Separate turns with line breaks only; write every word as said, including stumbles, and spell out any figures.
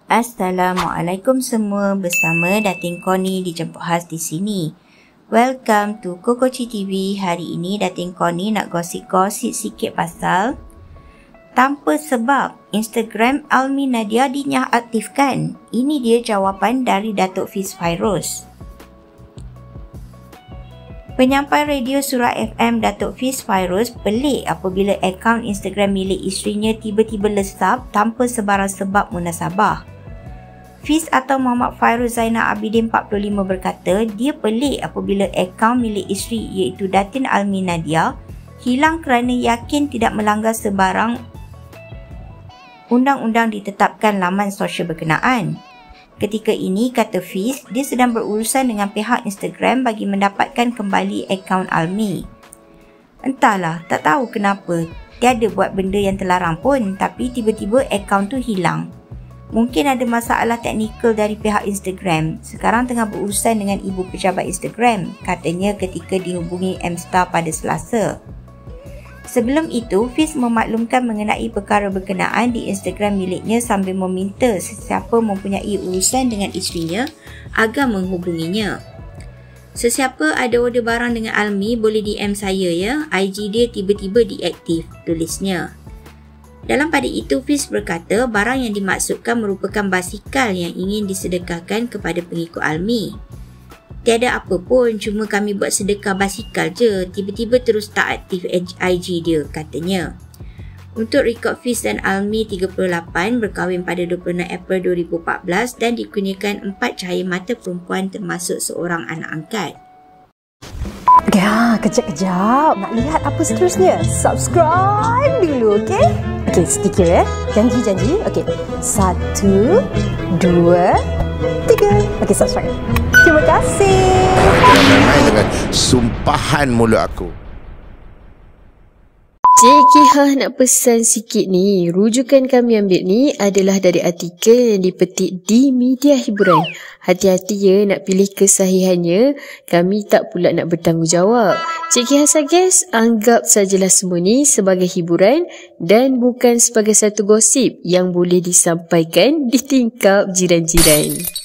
Assalamualaikum semua, bersama Datin Connie dijemput khas di sini. Welcome to Kokoci T V. Hari ini Datin Connie nak gosip-gosip sikit pasal tanpa sebab Instagram Almi Nadia dinonaktifkan. Ini dia jawapan dari Datuk Fiz Fairuz. Penyampai radio Surah F M Datuk Fiz Fairuz pelik apabila akaun Instagram milik isterinya tiba-tiba lesap tanpa sebarang sebab munasabah. Fiz atau Muhammad Fairuz Zainal Abidin empat puluh lima berkata dia pelik apabila akaun milik isteri iaitu Datin Almi Nadia hilang kerana yakin tidak melanggar sebarang undang-undang ditetapkan laman sosial berkenaan. Ketika ini, kata Fiz, dia sedang berurusan dengan pihak Instagram bagi mendapatkan kembali akaun Almi. Entahlah, tak tahu kenapa. Dia ada buat benda yang terlarang pun, tapi tiba-tiba akaun tu hilang. Mungkin ada masalah teknikal dari pihak Instagram. Sekarang tengah berurusan dengan ibu pejabat Instagram, katanya ketika dihubungi M-Star pada Selasa. Sebelum itu, Fiz memaklumkan mengenai perkara berkenaan di Instagram miliknya sambil meminta sesiapa mempunyai urusan dengan isterinya agar menghubunginya. Sesiapa ada order barang dengan Almi boleh D M saya ya, I G dia tiba-tiba diaktif, tulisnya. Dalam pada itu, Fiz berkata barang yang dimaksudkan merupakan basikal yang ingin disedekahkan kepada pengikut Almi. Tiada apa pun, cuma kami buat sedekah basikal je, tiba-tiba terus tak aktif I G dia, katanya. Untuk rekod Fiz dan Almi tiga puluh lapan berkahwin pada dua puluh enam April dua ribu empat belas dan dikurniakan empat cahaya mata perempuan termasuk seorang anak angkat.
Ya, kejap-kejap. Nak lihat apa seterusnya? Subscribe dulu, okey? Okey, sedikit ya. Janji-janji. Okey. Satu, dua, tiga. Okey, subscribe. Terima kasih.
Jangan main dengan sumpahan mulut aku.
Cik Kihah nak pesan sikit ni. Rujukan kami ambil ni adalah dari artikel yang dipetik di media hiburan. Hati-hati ya nak pilih kesahihannya. Kami tak pula nak bertanggungjawab. Cik Kihah suggest anggap sajalah semua ni sebagai hiburan dan bukan sebagai satu gosip yang boleh disampaikan di tingkap jiran-jiran.